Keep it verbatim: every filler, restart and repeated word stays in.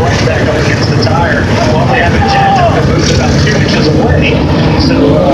right back up against the tire while they have it jacked up and moved about two inches away. So, uh,